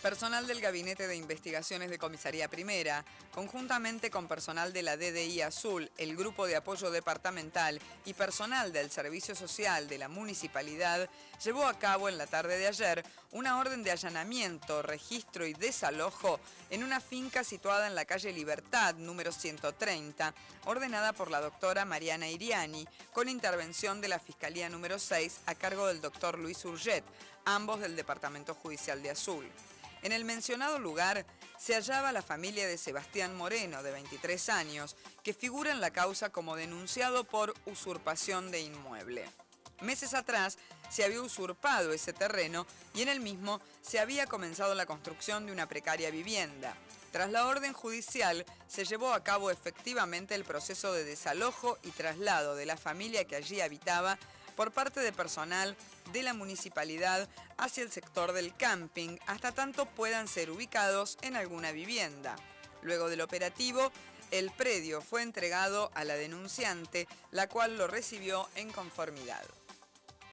Personal del Gabinete de Investigaciones de Comisaría Primera, conjuntamente con personal de la DDI Azul, el Grupo de Apoyo Departamental y personal del Servicio Social de la Municipalidad, llevó a cabo en la tarde de ayer una orden de allanamiento, registro y desalojo en una finca situada en la calle Libertad, número 130, ordenada por la doctora Mariana Iriani, con intervención de la Fiscalía número 6 a cargo del doctor Luis Urget, ambos del Departamento Judicial de Azul. En el mencionado lugar se hallaba la familia de Sebastián Moreno, de 23 años, que figura en la causa como denunciado por usurpación de inmueble. Meses atrás se había usurpado ese terreno y en el mismo se había comenzado la construcción de una precaria vivienda. Tras la orden judicial, se llevó a cabo efectivamente el proceso de desalojo y traslado de la familia que allí habitaba por parte de personal de la municipalidad hacia el sector del camping, hasta tanto puedan ser ubicados en alguna vivienda. Luego del operativo, el predio fue entregado a la denunciante, la cual lo recibió en conformidad.